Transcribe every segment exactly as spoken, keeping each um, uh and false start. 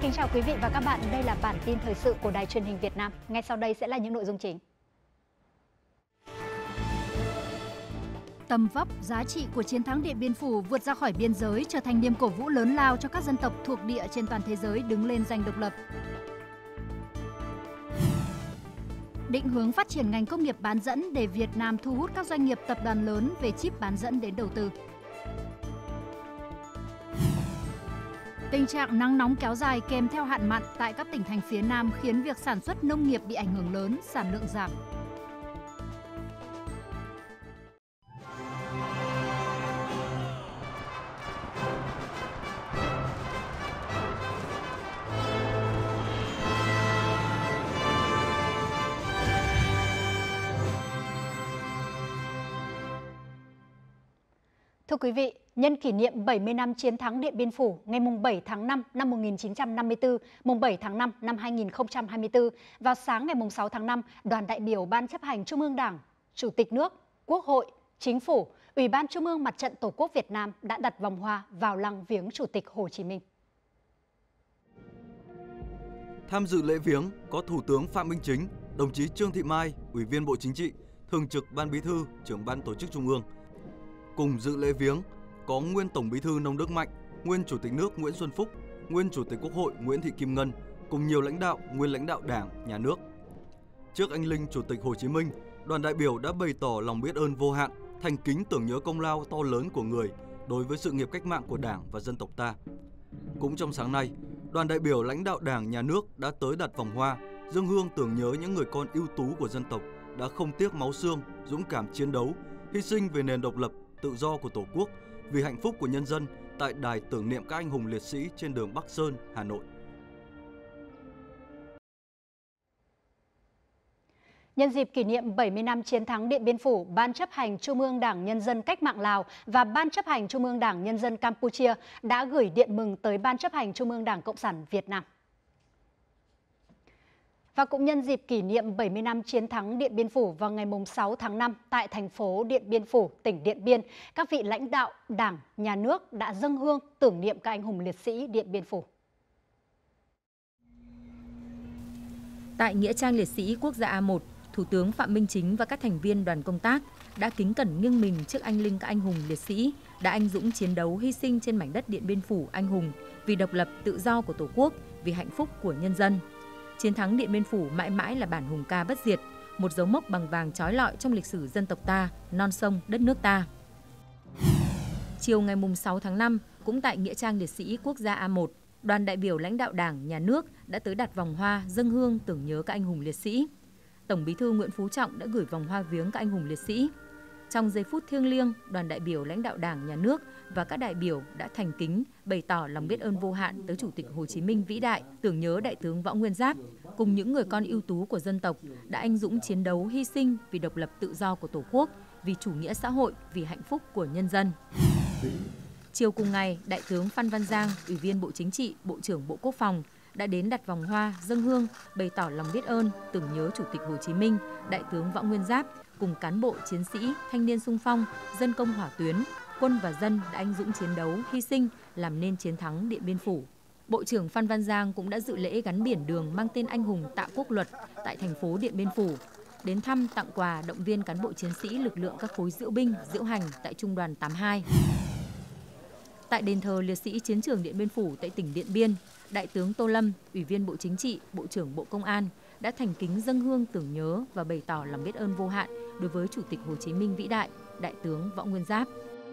kính chào quý vị và các bạn. Đây là bản tin thời sự của Đài Truyền hình Việt Nam. Ngay sau đây sẽ là những nội dung chính. Tầm vóc, giá trị của chiến thắng Điện Biên Phủ vượt ra khỏi biên giới, trở thành niềm cổ vũ lớn lao cho các dân tộc thuộc địa trên toàn thế giới đứng lên giành độc lập. Định hướng phát triển ngành công nghiệp bán dẫn để Việt Nam thu hút các doanh nghiệp tập đoàn lớn về chip bán dẫn đến đầu tư. Tình trạng nắng nóng kéo dài kèm theo hạn mặn tại các tỉnh thành phía Nam khiến việc sản xuất nông nghiệp bị ảnh hưởng lớn, sản lượng giảm. Thưa quý vị, nhân kỷ niệm bảy mươi năm chiến thắng Điện Biên Phủ ngày bảy tháng năm năm một nghìn chín trăm năm mươi tư, mùng bảy tháng năm năm hai nghìn không trăm hai mươi tư, vào sáng ngày sáu tháng năm, đoàn đại biểu Ban chấp hành Trung ương Đảng, Chủ tịch nước, Quốc hội, Chính phủ, Ủy ban Trung ương Mặt trận Tổ quốc Việt Nam đã đặt vòng hoa vào lăng viếng Chủ tịch Hồ Chí Minh. Tham dự lễ viếng có Thủ tướng Phạm Minh Chính, đồng chí Trương Thị Mai, Ủy viên Bộ Chính trị, Thường trực Ban Bí thư, Trưởng Ban Tổ chức Trung ương. Cùng dự lễ viếng có nguyên Tổng Bí thư Nông Đức Mạnh, nguyên Chủ tịch nước Nguyễn Xuân Phúc, nguyên Chủ tịch Quốc hội Nguyễn Thị Kim Ngân cùng nhiều lãnh đạo, nguyên lãnh đạo Đảng, Nhà nước. Trước anh linh Chủ tịch Hồ Chí Minh, đoàn đại biểu đã bày tỏ lòng biết ơn vô hạn, thành kính tưởng nhớ công lao to lớn của người đối với sự nghiệp cách mạng của Đảng và dân tộc ta. Cũng trong sáng nay, đoàn đại biểu lãnh đạo Đảng, Nhà nước đã tới đặt vòng hoa, dâng hương tưởng nhớ những người con ưu tú của dân tộc đã không tiếc máu xương, dũng cảm chiến đấu, hy sinh về nền độc lập, tự do của Tổ quốc, vì hạnh phúc của nhân dân tại đài tưởng niệm các anh hùng liệt sĩ trên đường Bắc Sơn, Hà Nội. Nhân dịp kỷ niệm bảy mươi năm chiến thắng Điện Biên Phủ, Ban chấp hành Trung ương Đảng Nhân dân Cách mạng Lào và Ban chấp hành Trung ương Đảng Nhân dân Campuchia đã gửi điện mừng tới Ban chấp hành Trung ương Đảng Cộng sản Việt Nam. Và cũng nhân dịp kỷ niệm bảy mươi năm chiến thắng Điện Biên Phủ vào ngày sáu tháng năm tại thành phố Điện Biên Phủ, tỉnh Điện Biên, các vị lãnh đạo Đảng, Nhà nước đã dâng hương tưởng niệm các anh hùng liệt sĩ Điện Biên Phủ. Tại Nghĩa trang liệt sĩ quốc gia A một, Thủ tướng Phạm Minh Chính và các thành viên đoàn công tác đã kính cẩn nghiêng mình trước anh linh các anh hùng liệt sĩ đã anh dũng chiến đấu hy sinh trên mảnh đất Điện Biên Phủ anh hùng vì độc lập tự do của Tổ quốc, vì hạnh phúc của nhân dân. Chiến thắng Điện Biên Phủ mãi mãi là bản hùng ca bất diệt, một dấu mốc bằng vàng trói lọi trong lịch sử dân tộc ta, non sông đất nước ta. Chiều ngày sáu tháng năm, cũng tại Nghĩa trang liệt sĩ quốc gia A một, đoàn đại biểu lãnh đạo Đảng, Nhà nước đã tới đặt vòng hoa dâng hương tưởng nhớ các anh hùng liệt sĩ. Tổng Bí thư Nguyễn Phú Trọng đã gửi vòng hoa viếng các anh hùng liệt sĩ. Trong giây phút thiêng liêng, đoàn đại biểu lãnh đạo Đảng, Nhà nước và các đại biểu đã thành kính bày tỏ lòng biết ơn vô hạn tới Chủ tịch Hồ Chí Minh vĩ đại, tưởng nhớ Đại tướng Võ Nguyên Giáp cùng những người con ưu tú của dân tộc đã anh dũng chiến đấu hy sinh vì độc lập tự do của Tổ quốc, vì chủ nghĩa xã hội, vì hạnh phúc của nhân dân. Chiều cùng ngày, Đại tướng Phan Văn Giang, Ủy viên Bộ Chính trị, Bộ trưởng Bộ Quốc phòng đã đến đặt vòng hoa, dâng hương, bày tỏ lòng biết ơn, tưởng nhớ Chủ tịch Hồ Chí Minh, Đại tướng Võ Nguyên Giáp cùng cán bộ, chiến sĩ, thanh niên xung phong, dân công hỏa tuyến, quân và dân đã anh dũng chiến đấu, hy sinh, làm nên chiến thắng Điện Biên Phủ. Bộ trưởng Phan Văn Giang cũng đã dự lễ gắn biển đường mang tên anh hùng Tạ Quốc Luật tại thành phố Điện Biên Phủ, đến thăm, tặng quà, động viên cán bộ chiến sĩ lực lượng các khối diễu binh, diễu hành tại Trung đoàn tám mươi hai. Tại đền thờ liệt sĩ chiến trường Điện Biên Phủ tại tỉnh Điện Biên, Đại tướng Tô Lâm, Ủy viên Bộ Chính trị, Bộ trưởng Bộ Công an đã thành kính dâng hương tưởng nhớ và bày tỏ lòng biết ơn vô hạn đối với Chủ tịch Hồ Chí Minh vĩ đại, Đại tướng Võ Nguyên Giáp.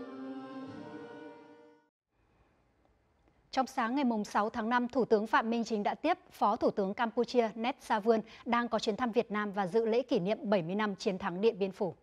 Trong sáng ngày sáu tháng năm, Thủ tướng Phạm Minh Chính đã tiếp Phó Thủ tướng Campuchia Nét Savuon đang có chuyến thăm Việt Nam và dự lễ kỷ niệm bảy mươi năm chiến thắng Điện Biên Phủ.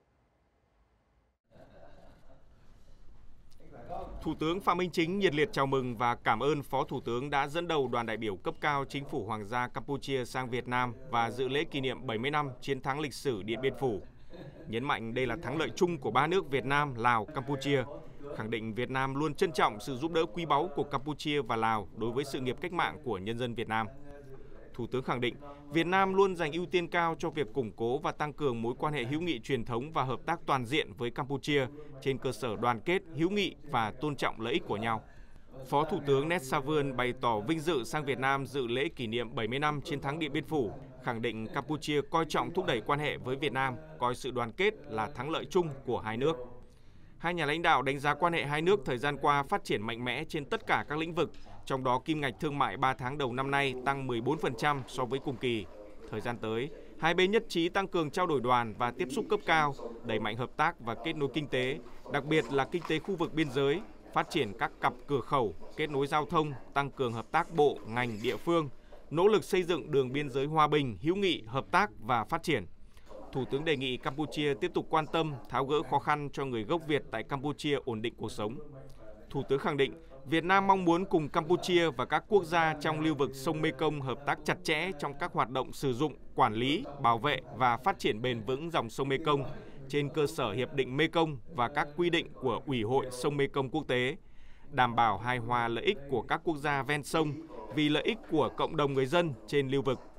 Thủ tướng Phạm Minh Chính nhiệt liệt chào mừng và cảm ơn Phó Thủ tướng đã dẫn đầu đoàn đại biểu cấp cao Chính phủ Hoàng gia Campuchia sang Việt Nam và dự lễ kỷ niệm bảy mươi năm chiến thắng lịch sử Điện Biên Phủ. Nhấn mạnh đây là thắng lợi chung của ba nước Việt Nam, Lào, Campuchia, khẳng định Việt Nam luôn trân trọng sự giúp đỡ quý báu của Campuchia và Lào đối với sự nghiệp cách mạng của nhân dân Việt Nam. Thủ tướng khẳng định Việt Nam luôn dành ưu tiên cao cho việc củng cố và tăng cường mối quan hệ hữu nghị truyền thống và hợp tác toàn diện với Campuchia trên cơ sở đoàn kết, hữu nghị và tôn trọng lợi ích của nhau. Phó Thủ tướng Nét Savion bày tỏ vinh dự sang Việt Nam dự lễ kỷ niệm bảy mươi năm chiến thắng Điện Biên Phủ, khẳng định Campuchia coi trọng thúc đẩy quan hệ với Việt Nam, coi sự đoàn kết là thắng lợi chung của hai nước. Hai nhà lãnh đạo đánh giá quan hệ hai nước thời gian qua phát triển mạnh mẽ trên tất cả các lĩnh vực, trong đó kim ngạch thương mại ba tháng đầu năm nay tăng mười bốn phần trăm so với cùng kỳ. Thời gian tới, hai bên nhất trí tăng cường trao đổi đoàn và tiếp xúc cấp cao, đẩy mạnh hợp tác và kết nối kinh tế, đặc biệt là kinh tế khu vực biên giới, phát triển các cặp cửa khẩu, kết nối giao thông, tăng cường hợp tác bộ, ngành, địa phương, nỗ lực xây dựng đường biên giới hòa bình, hữu nghị, hợp tác và phát triển. Thủ tướng đề nghị Campuchia tiếp tục quan tâm, tháo gỡ khó khăn cho người gốc Việt tại Campuchia ổn định cuộc sống. Thủ tướng khẳng định, Việt Nam mong muốn cùng Campuchia và các quốc gia trong lưu vực sông Mekong hợp tác chặt chẽ trong các hoạt động sử dụng, quản lý, bảo vệ và phát triển bền vững dòng sông Mekong trên cơ sở Hiệp định Mekong và các quy định của Ủy hội sông Mekong quốc tế, đảm bảo hài hòa lợi ích của các quốc gia ven sông vì lợi ích của cộng đồng người dân trên lưu vực.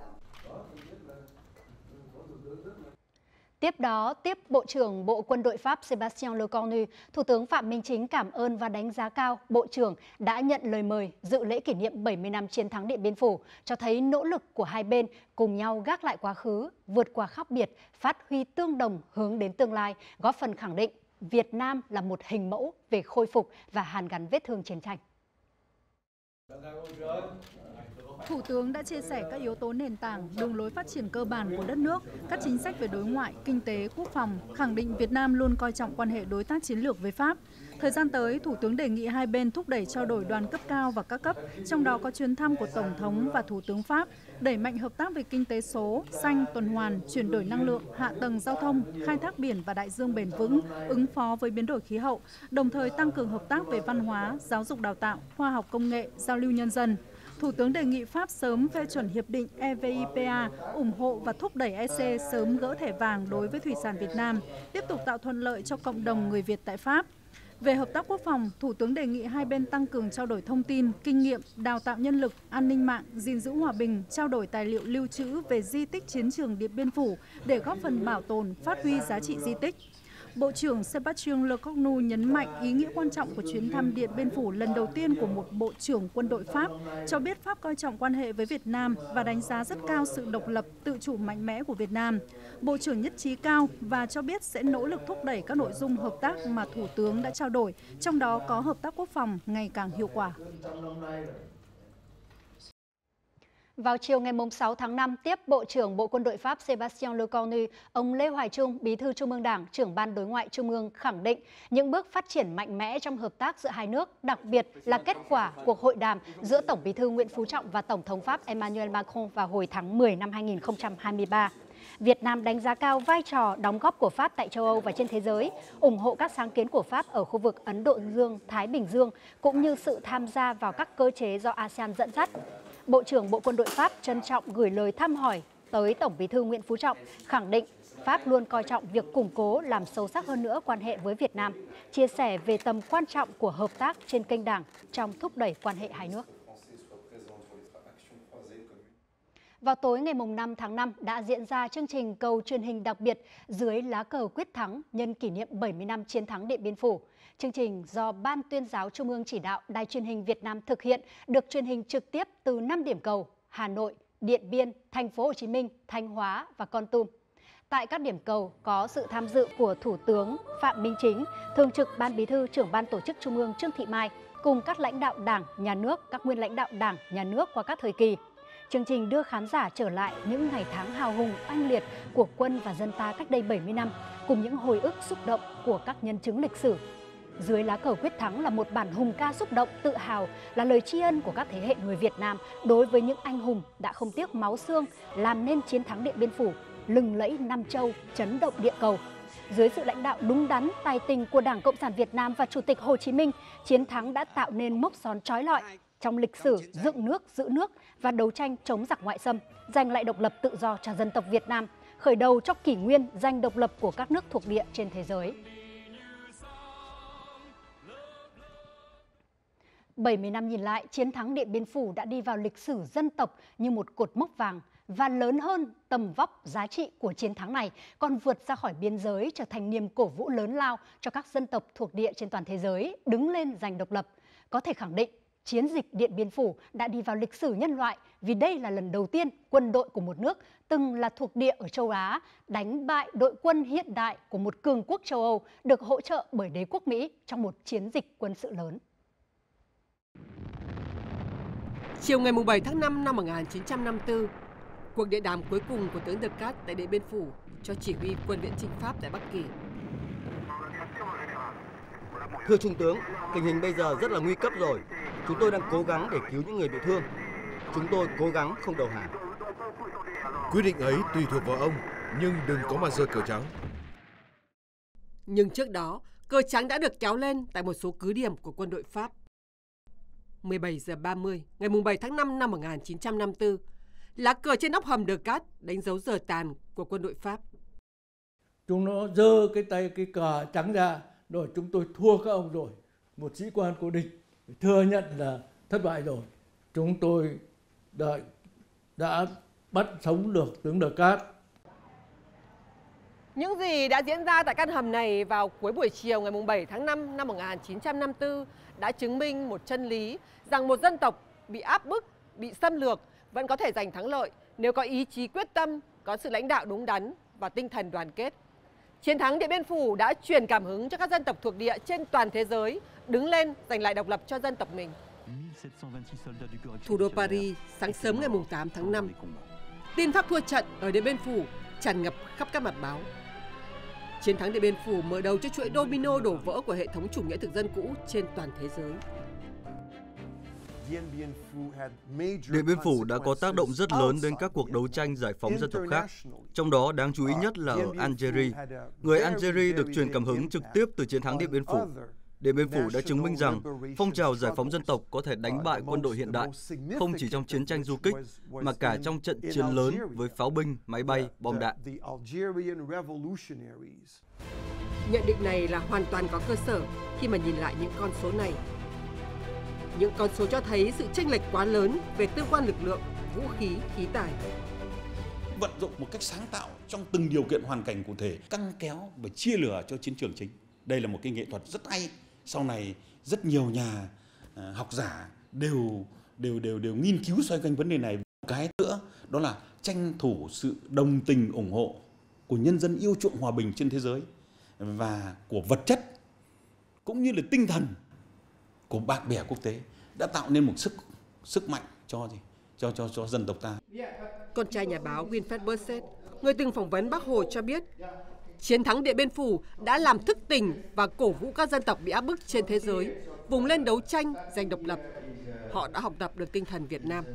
Tiếp đó, tiếp Bộ trưởng Bộ Quân đội Pháp Sébastien Lecornu, Thủ tướng Phạm Minh Chính cảm ơn và đánh giá cao Bộ trưởng đã nhận lời mời dự lễ kỷ niệm bảy mươi năm chiến thắng Điện Biên Phủ, cho thấy nỗ lực của hai bên cùng nhau gác lại quá khứ, vượt qua khác biệt, phát huy tương đồng hướng đến tương lai, góp phần khẳng định Việt Nam là một hình mẫu về khôi phục và hàn gắn vết thương chiến tranh. Thủ tướng đã chia sẻ các yếu tố nền tảng, đường lối phát triển cơ bản của đất nước, các chính sách về đối ngoại, kinh tế, quốc phòng, khẳng định Việt Nam luôn coi trọng quan hệ đối tác chiến lược với Pháp. Thời gian tới, Thủ tướng đề nghị hai bên thúc đẩy trao đổi đoàn cấp cao và các cấp, trong đó có chuyến thăm của Tổng thống và Thủ tướng Pháp, đẩy mạnh hợp tác về kinh tế số, xanh, tuần hoàn, chuyển đổi năng lượng, hạ tầng giao thông, khai thác biển và đại dương bền vững, ứng phó với biến đổi khí hậu, đồng thời tăng cường hợp tác về văn hóa, giáo dục đào tạo, khoa học công nghệ, giao lưu nhân dân. Thủ tướng đề nghị Pháp sớm phê chuẩn hiệp định E V I P A, ủng hộ và thúc đẩy E C sớm gỡ thẻ vàng đối với thủy sản Việt Nam, tiếp tục tạo thuận lợi cho cộng đồng người Việt tại Pháp. Về hợp tác quốc phòng, Thủ tướng đề nghị hai bên tăng cường trao đổi thông tin, kinh nghiệm, đào tạo nhân lực, an ninh mạng, gìn giữ hòa bình, trao đổi tài liệu lưu trữ về di tích chiến trường Điện Biên Phủ để góp phần bảo tồn, phát huy giá trị di tích. Bộ trưởng Sébastien Lecornu nhấn mạnh ý nghĩa quan trọng của chuyến thăm Điện Biên Phủ lần đầu tiên của một Bộ trưởng quân đội Pháp, cho biết Pháp coi trọng quan hệ với Việt Nam và đánh giá rất cao sự độc lập, tự chủ mạnh mẽ của Việt Nam. Bộ trưởng nhất trí cao và cho biết sẽ nỗ lực thúc đẩy các nội dung hợp tác mà Thủ tướng đã trao đổi, trong đó có hợp tác quốc phòng ngày càng hiệu quả. Vào chiều ngày sáu tháng năm, tiếp Bộ trưởng Bộ Quân đội Pháp Sébastien Lecornu, ông Lê Hoài Trung, Bí thư Trung ương Đảng, trưởng Ban Đối ngoại Trung ương khẳng định những bước phát triển mạnh mẽ trong hợp tác giữa hai nước, đặc biệt là kết quả cuộc hội đàm giữa Tổng Bí thư Nguyễn Phú Trọng và Tổng thống Pháp Emmanuel Macron vào hồi tháng mười năm hai nghìn không trăm hai mươi ba. Việt Nam đánh giá cao vai trò đóng góp của Pháp tại châu Âu và trên thế giới, ủng hộ các sáng kiến của Pháp ở khu vực Ấn Độ Dương-Thái Bình Dương, cũng như sự tham gia vào các cơ chế do a sê an dẫn dắt. Bộ trưởng Bộ Quân đội Pháp trân trọng gửi lời thăm hỏi tới Tổng Bí thư Nguyễn Phú Trọng, khẳng định Pháp luôn coi trọng việc củng cố, làm sâu sắc hơn nữa quan hệ với Việt Nam, chia sẻ về tầm quan trọng của hợp tác trên kênh Đảng trong thúc đẩy quan hệ hai nước. Vào tối ngày năm tháng năm đã diễn ra chương trình cầu truyền hình đặc biệt Dưới lá cờ quyết thắng nhân kỷ niệm bảy mươi năm chiến thắng Điện Biên Phủ. Chương trình do Ban Tuyên giáo Trung ương chỉ đạo Đài truyền hình Việt Nam thực hiện, được truyền hình trực tiếp từ năm điểm cầu Hà Nội, Điện Biên, Thành phố Hồ Chí Minh, Thanh Hóa và Kon Tum. Tại các điểm cầu có sự tham dự của Thủ tướng Phạm Minh Chính, Thường trực Ban Bí thư, Trưởng Ban Tổ chức Trung ương Trương Thị Mai cùng các lãnh đạo Đảng, Nhà nước, các nguyên lãnh đạo Đảng, Nhà nước qua các thời kỳ. Chương trình đưa khán giả trở lại những ngày tháng hào hùng oanh liệt của quân và dân ta cách đây bảy mươi năm, cùng những hồi ức xúc động của các nhân chứng lịch sử. Dưới lá cờ quyết thắng là một bản hùng ca xúc động, tự hào, là lời tri ân của các thế hệ người Việt Nam đối với những anh hùng đã không tiếc máu xương làm nên chiến thắng Điện Biên Phủ, lừng lẫy Nam Châu, chấn động địa cầu. Dưới sự lãnh đạo đúng đắn, tài tình của Đảng Cộng sản Việt Nam và Chủ tịch Hồ Chí Minh, chiến thắng đã tạo nên mốc son chói lọi trong lịch sử dựng nước, giữ nước và đấu tranh chống giặc ngoại xâm, giành lại độc lập tự do cho dân tộc Việt Nam, khởi đầu cho kỷ nguyên giành độc lập của các nước thuộc địa trên thế giới. bảy mươi năm nhìn lại, chiến thắng Điện Biên Phủ đã đi vào lịch sử dân tộc như một cột mốc vàng, và lớn hơn, tầm vóc, giá trị của chiến thắng này còn vượt ra khỏi biên giới, trở thành niềm cổ vũ lớn lao cho các dân tộc thuộc địa trên toàn thế giới đứng lên giành độc lập. Có thể khẳng định, chiến dịch Điện Biên Phủ đã đi vào lịch sử nhân loại vì đây là lần đầu tiên quân đội của một nước từng là thuộc địa ở châu Á đánh bại đội quân hiện đại của một cường quốc châu Âu được hỗ trợ bởi đế quốc Mỹ trong một chiến dịch quân sự lớn. Chiều ngày bảy tháng năm năm một nghìn chín trăm năm mươi tư, cuộc điện đàm cuối cùng của tướng De Gaulle tại Điện Biên Phủ cho chỉ huy quân viễn chinh Pháp tại Bắc Kỳ. Thưa Trung tướng, tình hình bây giờ rất là nguy cấp rồi. Chúng tôi đang cố gắng để cứu những người bị thương. Chúng tôi cố gắng không đầu hàng. Quyết định ấy tùy thuộc vào ông, nhưng đừng có mà giơ cờ trắng. Nhưng trước đó, cờ trắng đã được kéo lên tại một số cứ điểm của quân đội Pháp. mười bảy giờ ba mươi ngày bảy tháng năm năm một nghìn chín trăm năm mươi tư, lá cờ trên nóc hầm De Gaulle đánh dấu giờ tàn của quân đội Pháp. Chúng nó giơ cái tay cái cờ trắng ra, rồi chúng tôi thua các ông rồi. Một sĩ quan của địch thừa nhận là thất bại rồi. Chúng tôi đã, đã bắt sống được tướng De Gaulle. Những gì đã diễn ra tại căn hầm này vào cuối buổi chiều ngày bảy tháng năm năm một nghìn chín trăm năm mươi tư đã chứng minh một chân lý rằng một dân tộc bị áp bức, bị xâm lược vẫn có thể giành thắng lợi nếu có ý chí quyết tâm, có sự lãnh đạo đúng đắn và tinh thần đoàn kết. Chiến thắng Điện Biên Phủ đã truyền cảm hứng cho các dân tộc thuộc địa trên toàn thế giới đứng lên giành lại độc lập cho dân tộc mình. Thủ đô Paris, sáng sớm ngày tám tháng năm, tin Pháp thua trận ở Điện Biên Phủ tràn ngập khắp các mặt báo. Chiến thắng Điện Biên Phủ mở đầu cho chuỗi domino đổ vỡ của hệ thống chủ nghĩa thực dân cũ trên toàn thế giới. Điện Biên Phủ đã có tác động rất lớn đến các cuộc đấu tranh giải phóng dân tộc khác, trong đó đáng chú ý nhất là ở Algeria. Người Algeria được truyền cảm hứng trực tiếp từ chiến thắng Điện Biên Phủ. Điện Biên Phủ đã chứng minh rằng phong trào giải phóng dân tộc có thể đánh bại quân đội hiện đại, không chỉ trong chiến tranh du kích, mà cả trong trận chiến lớn với pháo binh, máy bay, bom đạn. Nhận định này là hoàn toàn có cơ sở khi mà nhìn lại những con số này. Những con số cho thấy sự chênh lệch quá lớn về tương quan lực lượng, vũ khí, khí tài. Vận dụng một cách sáng tạo trong từng điều kiện hoàn cảnh cụ thể, căng kéo và chia lửa cho chiến trường chính. Đây là một cái nghệ thuật rất hay. Sau này rất nhiều nhà học giả đều đều đều đều nghiên cứu xoay quanh vấn đề này. Cái nữa đó là tranh thủ sự đồng tình ủng hộ của nhân dân yêu chuộng hòa bình trên thế giới và của vật chất cũng như là tinh thần của bạn bè quốc tế đã tạo nên một sức sức mạnh cho gì cho cho cho dân tộc ta. Con trai nhà báo Winfred Berset, người từng phỏng vấn Bác Hồ cho biết, chiến thắng Điện Biên Phủ đã làm thức tỉnh và cổ vũ các dân tộc bị áp bức trên thế giới vùng lên đấu tranh giành độc lập. Họ đã học tập được tinh thần Việt Nam.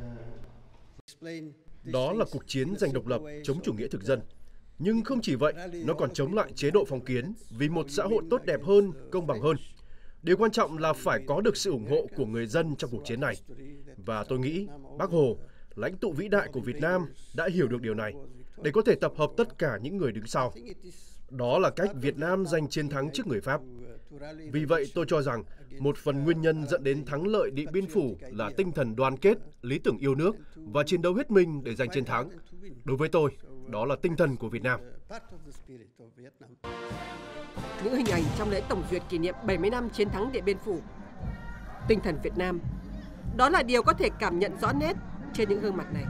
Đó là cuộc chiến giành độc lập chống chủ nghĩa thực dân. Nhưng không chỉ vậy, nó còn chống lại chế độ phong kiến vì một xã hội tốt đẹp hơn, công bằng hơn. Điều quan trọng là phải có được sự ủng hộ của người dân trong cuộc chiến này. Và tôi nghĩ Bác Hồ, lãnh tụ vĩ đại của Việt Nam, đã hiểu được điều này để có thể tập hợp tất cả những người đứng sau. Đó là cách Việt Nam giành chiến thắng trước người Pháp. Vì vậy tôi cho rằng một phần nguyên nhân dẫn đến thắng lợi Điện Biên Phủ là tinh thần đoàn kết, lý tưởng yêu nước và chiến đấu hết mình để giành chiến thắng. Đối với tôi, đó là tinh thần của Việt Nam. Những hình ảnh trong lễ tổng duyệt kỷ niệm bảy mươi năm chiến thắng Điện Biên Phủ. Tinh thần Việt Nam, đó là điều có thể cảm nhận rõ nét trên những gương mặt này.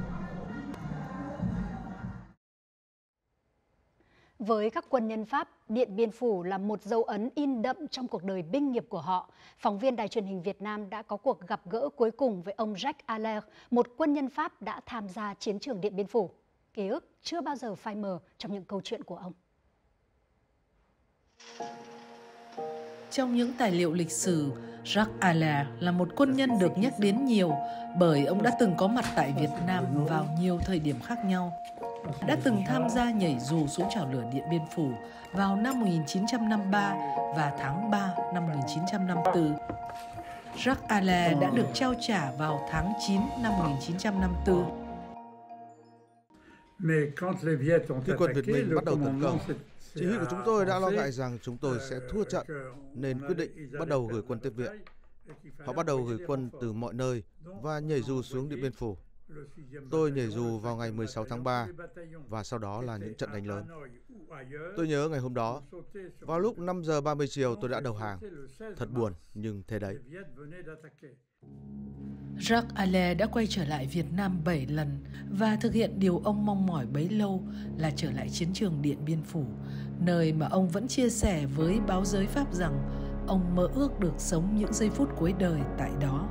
Với các quân nhân Pháp, Điện Biên Phủ là một dấu ấn in đậm trong cuộc đời binh nghiệp của họ. Phóng viên Đài truyền hình Việt Nam đã có cuộc gặp gỡ cuối cùng với ông Jacques Allaire, một quân nhân Pháp đã tham gia chiến trường Điện Biên Phủ. Ký ức chưa bao giờ phai mờ trong những câu chuyện của ông. Trong những tài liệu lịch sử, Jacques Allaire là một quân nhân được nhắc đến nhiều bởi ông đã từng có mặt tại Việt Nam vào nhiều thời điểm khác nhau. Đã từng tham gia nhảy dù xuống chảo lửa Điện Biên Phủ vào năm một nghìn chín trăm năm mươi ba và tháng ba năm một nghìn chín trăm năm mươi tư. Jacques Allaire đã được trao trả vào tháng chín năm một nghìn chín trăm năm mươi tư. Khi quân Việt Minh bắt đầu tấn công, chỉ huy của chúng tôi đã lo ngại rằng chúng tôi sẽ thua trận, nên quyết định bắt đầu gửi quân tiếp viện. Họ bắt đầu gửi quân từ mọi nơi và nhảy dù xuống Điện Biên Phủ. Tôi nhảy dù vào ngày mười sáu tháng ba và sau đó là những trận đánh lớn. Tôi nhớ ngày hôm đó, vào lúc năm giờ ba mươi chiều tôi đã đầu hàng. Thật buồn nhưng thế đấy. Jacques Allais đã quay trở lại Việt Nam bảy lần và thực hiện điều ông mong mỏi bấy lâu là trở lại chiến trường Điện Biên Phủ, nơi mà ông vẫn chia sẻ với báo giới Pháp rằng ông mơ ước được sống những giây phút cuối đời tại đó.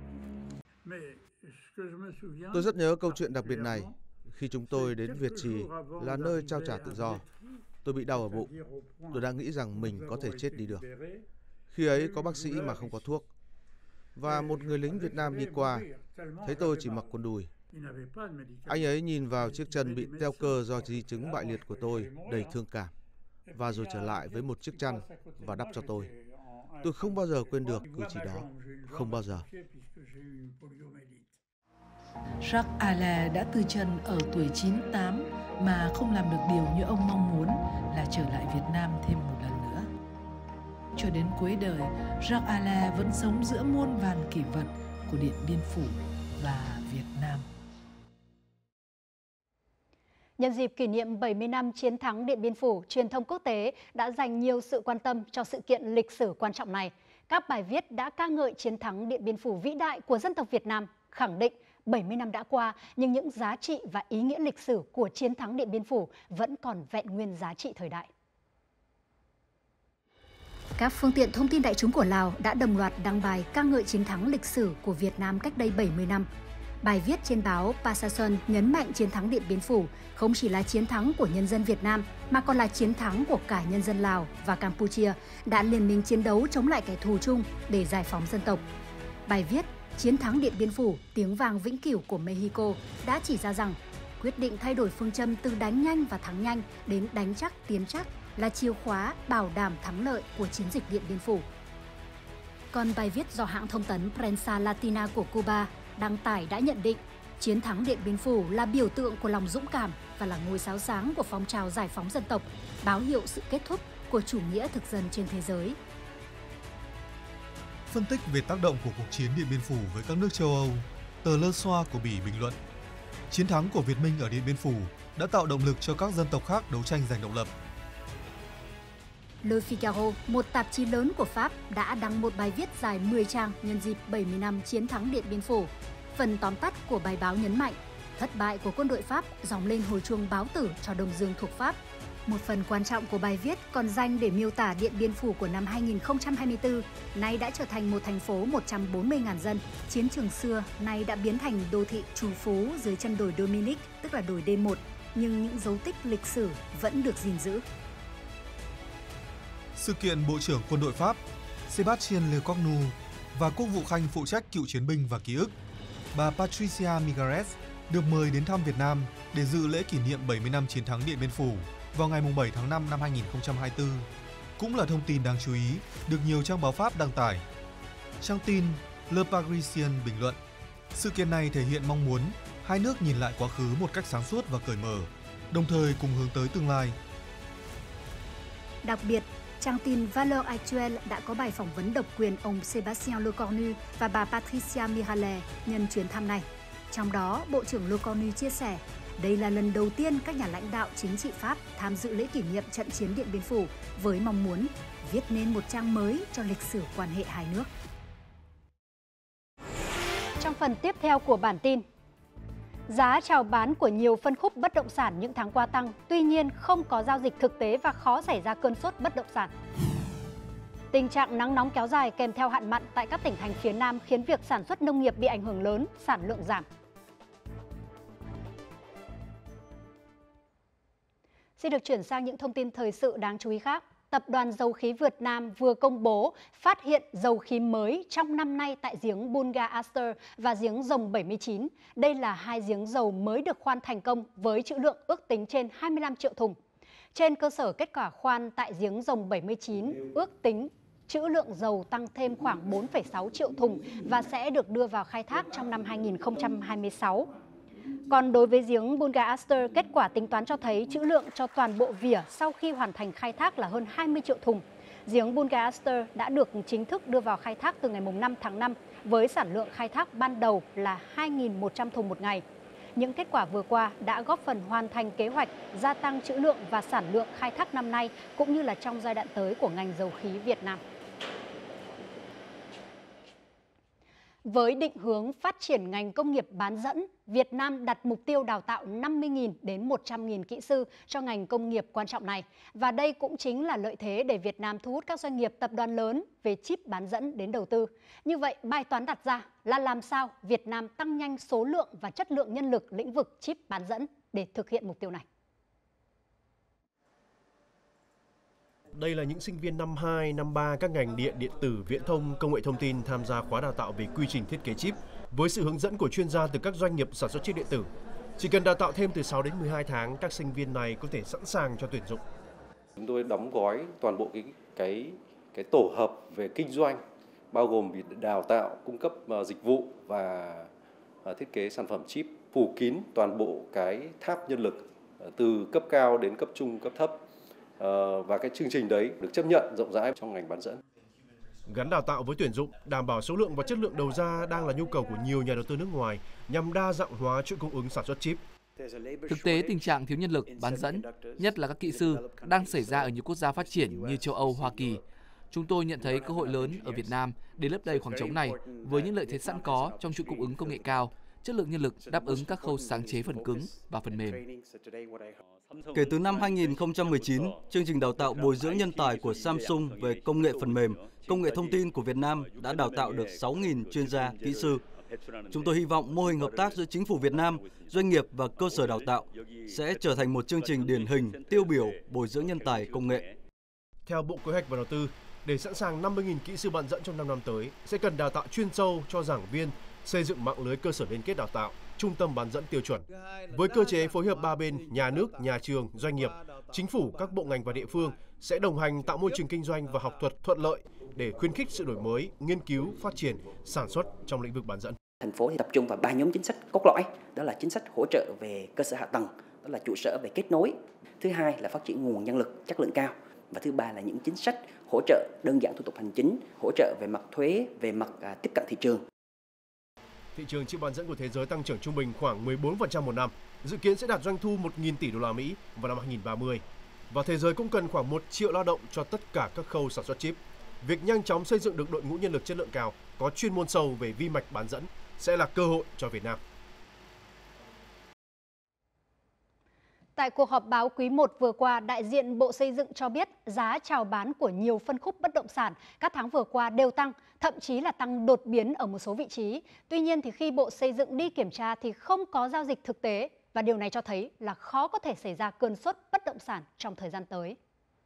Tôi rất nhớ câu chuyện đặc biệt này khi chúng tôi đến Việt Trì là nơi trao trả tự do. Tôi bị đau ở bụng. Tôi đã nghĩ rằng mình có thể chết đi được. Khi ấy có bác sĩ mà không có thuốc. Và một người lính Việt Nam đi qua, thấy tôi chỉ mặc quần đùi. Anh ấy nhìn vào chiếc chân bị teo cơ do di chứng bại liệt của tôi, đầy thương cảm. Và rồi trở lại với một chiếc chăn và đắp cho tôi. Tôi không bao giờ quên được cử chỉ đó. Không bao giờ. Jacques Allais đã từ trần ở tuổi chín mươi tám mà không làm được điều như ông mong muốn là trở lại Việt Nam thêm một lần nữa. Cho đến cuối đời, Jacques Allais vẫn sống giữa muôn vàn kỷ vật của Điện Biên Phủ và Việt Nam. Nhân dịp kỷ niệm bảy mươi năm chiến thắng Điện Biên Phủ, truyền thông quốc tế đã dành nhiều sự quan tâm cho sự kiện lịch sử quan trọng này. Các bài viết đã ca ngợi chiến thắng Điện Biên Phủ vĩ đại của dân tộc Việt Nam, khẳng định bảy mươi năm đã qua, nhưng những giá trị và ý nghĩa lịch sử của chiến thắng Điện Biên Phủ vẫn còn vẹn nguyên giá trị thời đại. Các phương tiện thông tin đại chúng của Lào đã đồng loạt đăng bài ca ngợi chiến thắng lịch sử của Việt Nam cách đây bảy mươi năm. Bài viết trên báo Passason nhấn mạnh chiến thắng Điện Biên Phủ không chỉ là chiến thắng của nhân dân Việt Nam mà còn là chiến thắng của cả nhân dân Lào và Campuchia đã liên minh chiến đấu chống lại kẻ thù chung để giải phóng dân tộc. Bài viết Chiến thắng Điện Biên Phủ, tiếng vang vĩnh cửu của Mexico đã chỉ ra rằng quyết định thay đổi phương châm từ đánh nhanh và thắng nhanh đến đánh chắc tiến chắc là chìa khóa bảo đảm thắng lợi của chiến dịch Điện Biên Phủ. Còn bài viết do hãng thông tấn Prensa Latina của Cuba đăng tải đã nhận định chiến thắng Điện Biên Phủ là biểu tượng của lòng dũng cảm và là ngôi sao sáng của phong trào giải phóng dân tộc, báo hiệu sự kết thúc của chủ nghĩa thực dân trên thế giới. Phân tích về tác động của cuộc chiến Điện Biên Phủ với các nước châu Âu, tờ Le Soir của Bỉ bình luận: chiến thắng của Việt Minh ở Điện Biên Phủ đã tạo động lực cho các dân tộc khác đấu tranh giành độc lập. Le Figaro, một tạp chí lớn của Pháp, đã đăng một bài viết dài mười trang nhân dịp bảy mươi năm chiến thắng Điện Biên Phủ. Phần tóm tắt của bài báo nhấn mạnh, thất bại của quân đội Pháp gióng lên hồi chuông báo tử cho Đông Dương thuộc Pháp. Một phần quan trọng của bài viết còn dành để miêu tả Điện Biên Phủ của năm hai nghìn không trăm hai mươi tư, nay đã trở thành một thành phố một trăm bốn mươi nghìn dân. Chiến trường xưa nay đã biến thành đô thị trù phú dưới chân đồi Dominic, tức là đồi D một, nhưng những dấu tích lịch sử vẫn được gìn giữ. Sự kiện Bộ trưởng Quân đội Pháp Sébastien Lecornu và Quốc vụ Khanh phụ trách cựu chiến binh và ký ức, bà Patricia Migares, được mời đến thăm Việt Nam để dự lễ kỷ niệm bảy mươi năm chiến thắng Điện Biên Phủ vào ngày bảy tháng năm năm hai nghìn không trăm hai mươi tư. Cũng là thông tin đáng chú ý được nhiều trang báo Pháp đăng tải. Trang tin Le Parisien bình luận, sự kiện này thể hiện mong muốn hai nước nhìn lại quá khứ một cách sáng suốt và cởi mở, đồng thời cùng hướng tới tương lai. Đặc biệt, trang tin Valeurs Actuelles đã có bài phỏng vấn độc quyền ông Sébastien Lecornu và bà Patricia Migares nhân chuyến thăm này. Trong đó, Bộ trưởng Lecornu chia sẻ, đây là lần đầu tiên các nhà lãnh đạo chính trị Pháp tham dự lễ kỷ niệm trận chiến Điện Biên Phủ với mong muốn viết nên một trang mới cho lịch sử quan hệ hai nước. Trong phần tiếp theo của bản tin, giá chào bán của nhiều phân khúc bất động sản những tháng qua tăng, tuy nhiên không có giao dịch thực tế và khó xảy ra cơn sốt bất động sản. Tình trạng nắng nóng kéo dài kèm theo hạn mặn tại các tỉnh thành phía Nam khiến việc sản xuất nông nghiệp bị ảnh hưởng lớn, sản lượng giảm. Xin được chuyển sang những thông tin thời sự đáng chú ý khác. Tập đoàn Dầu khí Việt Nam vừa công bố phát hiện dầu khí mới trong năm nay tại giếng Bulgar Aster và giếng Rồng bảy mươi chín. Đây là hai giếng dầu mới được khoan thành công với trữ lượng ước tính trên hai mươi lăm triệu thùng. Trên cơ sở kết quả khoan tại giếng Rồng bảy mươi chín, ước tính trữ lượng dầu tăng thêm khoảng bốn phẩy sáu triệu thùng và sẽ được đưa vào khai thác trong năm hai nghìn không trăm hai mươi sáu. Còn đối với giếng Bulgar Aster, kết quả tính toán cho thấy trữ lượng cho toàn bộ vỉa sau khi hoàn thành khai thác là hơn hai mươi triệu thùng. Giếng Bulgaster đã được chính thức đưa vào khai thác từ ngày năm tháng năm với sản lượng khai thác ban đầu là hai nghìn một trăm thùng một ngày. Những kết quả vừa qua đã góp phần hoàn thành kế hoạch gia tăng trữ lượng và sản lượng khai thác năm nay cũng như là trong giai đoạn tới của ngành dầu khí Việt Nam. Với định hướng phát triển ngành công nghiệp bán dẫn, Việt Nam đặt mục tiêu đào tạo năm mươi nghìn đến một trăm nghìn kỹ sư cho ngành công nghiệp quan trọng này. Và đây cũng chính là lợi thế để Việt Nam thu hút các doanh nghiệp tập đoàn lớn về chip bán dẫn đến đầu tư. Như vậy, bài toán đặt ra là làm sao Việt Nam tăng nhanh số lượng và chất lượng nhân lực lĩnh vực chip bán dẫn để thực hiện mục tiêu này. Đây là những sinh viên năm hai, năm ba các ngành điện, điện tử, viễn thông, công nghệ thông tin tham gia khóa đào tạo về quy trình thiết kế chip với sự hướng dẫn của chuyên gia từ các doanh nghiệp sản xuất chip điện tử. Chỉ cần đào tạo thêm từ sáu đến mười hai tháng, các sinh viên này có thể sẵn sàng cho tuyển dụng. Chúng tôi đóng gói toàn bộ cái cái cái tổ hợp về kinh doanh, bao gồm việc đào tạo, cung cấp dịch vụ và thiết kế sản phẩm chip, phủ kín toàn bộ cái tháp nhân lực từ cấp cao đến cấp trung, cấp thấp. Và cái chương trình đấy được chấp nhận rộng rãi trong ngành bán dẫn. Gắn đào tạo với tuyển dụng, đảm bảo số lượng và chất lượng đầu ra đang là nhu cầu của nhiều nhà đầu tư nước ngoài nhằm đa dạng hóa chuỗi cung ứng sản xuất chip. Thực tế, tình trạng thiếu nhân lực bán dẫn, nhất là các kỹ sư, đang xảy ra ở nhiều quốc gia phát triển như châu Âu, Hoa Kỳ. Chúng tôi nhận thấy cơ hội lớn ở Việt Nam để lấp đầy khoảng trống này với những lợi thế sẵn có trong chuỗi cung ứng công nghệ cao, chất lượng nhân lực đáp ứng các khâu sáng chế phần cứng và phần mềm. Kể từ năm hai nghìn không trăm mười chín, chương trình đào tạo bồi dưỡng nhân tài của Samsung về công nghệ phần mềm, công nghệ thông tin của Việt Nam đã đào tạo được sáu nghìn chuyên gia, kỹ sư. Chúng tôi hy vọng mô hình hợp tác giữa chính phủ Việt Nam, doanh nghiệp và cơ sở đào tạo sẽ trở thành một chương trình điển hình, tiêu biểu bồi dưỡng nhân tài công nghệ. Theo Bộ Kế hoạch và Đầu tư, để sẵn sàng năm mươi nghìn kỹ sư bán dẫn trong năm năm tới, sẽ cần đào tạo chuyên sâu cho giảng viên, xây dựng mạng lưới cơ sở liên kết đào tạo, trung tâm bán dẫn tiêu chuẩn. Với cơ chế phối hợp ba bên, nhà nước, nhà trường, doanh nghiệp, chính phủ, các bộ ngành và địa phương sẽ đồng hành tạo môi trường kinh doanh và học thuật thuận lợi để khuyến khích sự đổi mới, nghiên cứu, phát triển, sản xuất trong lĩnh vực bán dẫn. Thành phố thì tập trung vào ba nhóm chính sách cốt lõi, đó là chính sách hỗ trợ về cơ sở hạ tầng, đó là trụ sở về kết nối. Thứ hai là phát triển nguồn nhân lực chất lượng cao. Và thứ ba là những chính sách hỗ trợ đơn giản thủ tục hành chính, hỗ trợ về mặt thuế, về mặt à, tiếp cận thị trường. Thị trường chip bán dẫn của thế giới tăng trưởng trung bình khoảng mười bốn phần trăm một năm, dự kiến sẽ đạt doanh thu một nghìn tỷ đô la Mỹ vào năm hai nghìn không trăm ba mươi. Và thế giới cũng cần khoảng một triệu lao động cho tất cả các khâu sản xuất chip. Việc nhanh chóng xây dựng được đội ngũ nhân lực chất lượng cao, có chuyên môn sâu về vi mạch bán dẫn sẽ là cơ hội cho Việt Nam. Tại cuộc họp báo quý một vừa qua, đại diện Bộ Xây dựng cho biết giá chào bán của nhiều phân khúc bất động sản các tháng vừa qua đều tăng, thậm chí là tăng đột biến ở một số vị trí. Tuy nhiên thì khi Bộ Xây dựng đi kiểm tra thì không có giao dịch thực tế và điều này cho thấy là khó có thể xảy ra cơn sốt bất động sản trong thời gian tới.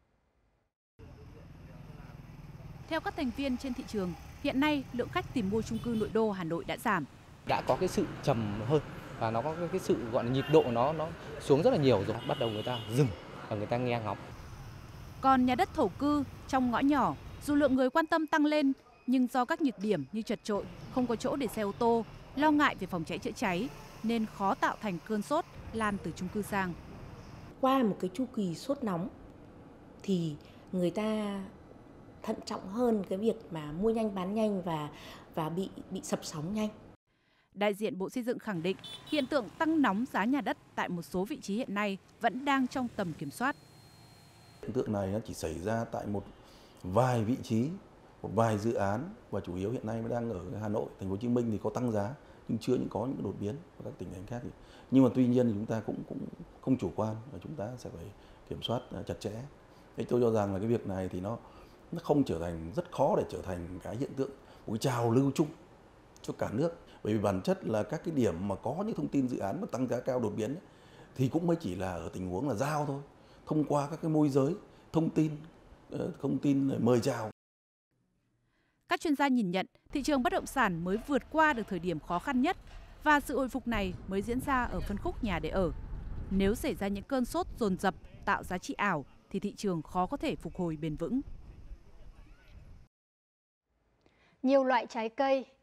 Theo các thành viên trên thị trường, hiện nay lượng khách tìm mua chung cư nội đô Hà Nội đã giảm. Đã có cái sự trầm hơn và nó có cái sự gọi là nhịp độ nó nó xuống rất là nhiều rồi, bắt đầu người ta dừng và người ta nghe ngóng. Còn nhà đất thổ cư trong ngõ nhỏ, dù lượng người quan tâm tăng lên nhưng do các nhược điểm như chật chội, không có chỗ để xe ô tô, lo ngại về phòng cháy chữa cháy nên khó tạo thành cơn sốt lan từ chung cư sang. Qua một cái chu kỳ sốt nóng thì người ta thận trọng hơn cái việc mà mua nhanh bán nhanh và và bị bị sập sóng nhanh. Đại diện Bộ Xây dựng khẳng định hiện tượng tăng nóng giá nhà đất tại một số vị trí hiện nay vẫn đang trong tầm kiểm soát. Hiện tượng này nó chỉ xảy ra tại một vài vị trí, một vài dự án và chủ yếu hiện nay mới đang ở Hà Nội, Thành phố Hồ Chí Minh thì có tăng giá nhưng chưa những có những đột biến ở các tỉnh thành khác. Thì, nhưng mà tuy nhiên thì chúng ta cũng cũng không chủ quan và chúng ta sẽ phải kiểm soát chặt chẽ. Thế tôi cho rằng là cái việc này thì nó nó không trở thành rất khó để trở thành cái hiện tượng một cái trào lưu chung cho cả nước. Bởi vì bản chất là các cái điểm mà có những thông tin dự án mà tăng giá cao đột biến ấy, thì cũng mới chỉ là ở tình huống là giao thôi, thông qua các cái môi giới thông tin, thông tin mời chào. Các chuyên gia nhìn nhận thị trường bất động sản mới vượt qua được thời điểm khó khăn nhất và sự hồi phục này mới diễn ra ở phân khúc nhà để ở. Nếu xảy ra những cơn sốt dồn dập tạo giá trị ảo thì thị trường khó có thể phục hồi bền vững. Nhiều loại trái cây,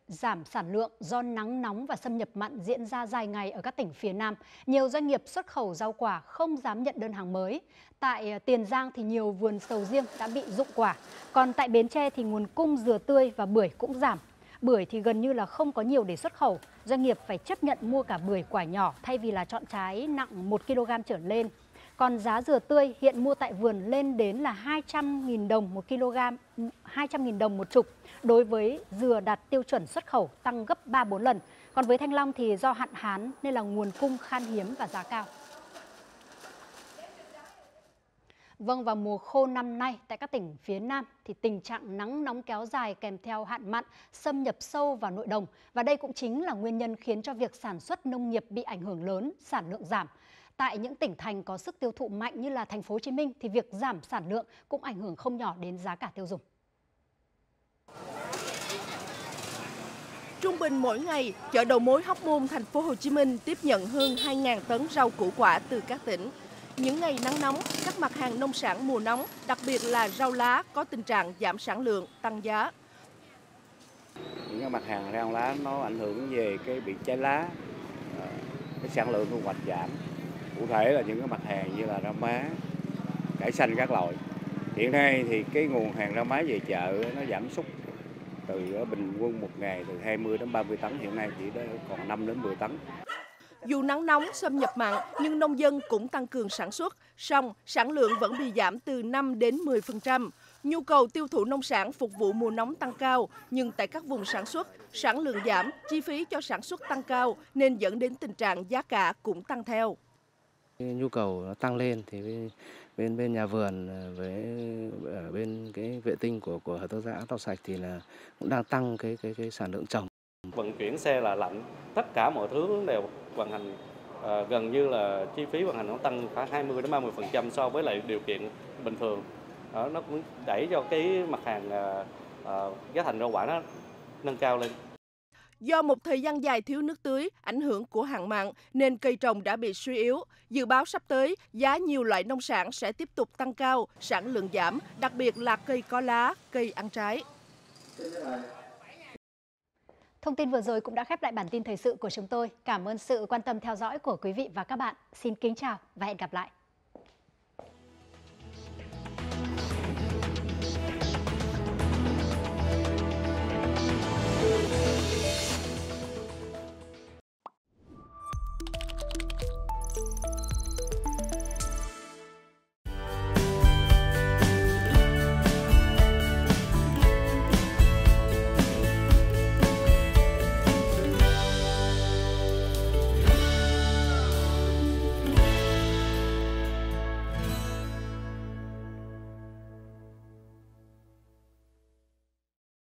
giảm sản lượng do nắng nóng và xâm nhập mặn diễn ra dài ngày ở các tỉnh phía Nam, nhiều doanh nghiệp xuất khẩu rau quả không dám nhận đơn hàng mới. Tại Tiền Giang thì nhiều vườn sầu riêng đã bị rụng quả, còn tại Bến Tre thì nguồn cung dừa tươi và bưởi cũng giảm. Bưởi thì gần như là không có nhiều để xuất khẩu, doanh nghiệp phải chấp nhận mua cả bưởi quả nhỏ thay vì là chọn trái nặng một ki lô gam trở lên. Còn giá dừa tươi hiện mua tại vườn lên đến là hai trăm nghìn đồng một kg, hai trăm nghìn đồng một chục. Đối với dừa đạt tiêu chuẩn xuất khẩu tăng gấp ba bốn lần. Còn với thanh long thì do hạn hán nên là nguồn cung khan hiếm và giá cao. Vâng, vào mùa khô năm nay, tại các tỉnh phía Nam thì tình trạng nắng nóng kéo dài kèm theo hạn mặn xâm nhập sâu vào nội đồng. Và đây cũng chính là nguyên nhân khiến cho việc sản xuất nông nghiệp bị ảnh hưởng lớn, sản lượng giảm. Tại những tỉnh thành có sức tiêu thụ mạnh như là thành phố Hồ Chí Minh thì việc giảm sản lượng cũng ảnh hưởng không nhỏ đến giá cả tiêu dùng. Trung bình mỗi ngày, chợ đầu mối Hóc Môn, thành phố Hồ Chí Minh tiếp nhận hơn hai nghìn tấn rau củ quả từ các tỉnh. Những ngày nắng nóng, các mặt hàng nông sản mùa nóng, đặc biệt là rau lá có tình trạng giảm sản lượng, tăng giá. Những cái mặt hàng rau lá nó ảnh hưởng về cái bị cháy lá, cái sản lượng thu hoạch giảm. Cụ thể là những cái mặt hàng như là rau má, cải xanh các loại. Hiện nay thì cái nguồn hàng rau má về chợ nó giảm sút từ ở bình quân một ngày từ hai mươi đến ba mươi tấn, hiện nay chỉ còn năm đến mười tấn. Dù nắng nóng xâm nhập mặn nhưng nông dân cũng tăng cường sản xuất, song sản lượng vẫn bị giảm từ năm đến mười phần trăm. Nhu cầu tiêu thụ nông sản phục vụ mùa nóng tăng cao, nhưng tại các vùng sản xuất, sản lượng giảm, chi phí cho sản xuất tăng cao nên dẫn đến tình trạng giá cả cũng tăng theo. Nhu cầu nó tăng lên thì bên bên, bên nhà vườn với ở bên cái vệ tinh của của hợp tác xã Rau Sạch thì là cũng đang tăng cái cái cái sản lượng trồng. Vận chuyển xe là lạnh, tất cả mọi thứ đều vận hành à, gần như là chi phí vận hành nó tăng khoảng hai mươi đến ba mươi phần trăm so với lại điều kiện bình thường. Đó, nó cũng đẩy cho cái mặt hàng à, à, giá thành rau quả nó nâng cao lên. Do một thời gian dài thiếu nước tưới, ảnh hưởng của hạn mặn nên cây trồng đã bị suy yếu. Dự báo sắp tới, giá nhiều loại nông sản sẽ tiếp tục tăng cao, sản lượng giảm, đặc biệt là cây có lá, cây ăn trái. Thông tin vừa rồi cũng đã khép lại bản tin thời sự của chúng tôi. Cảm ơn sự quan tâm theo dõi của quý vị và các bạn. Xin kính chào và hẹn gặp lại.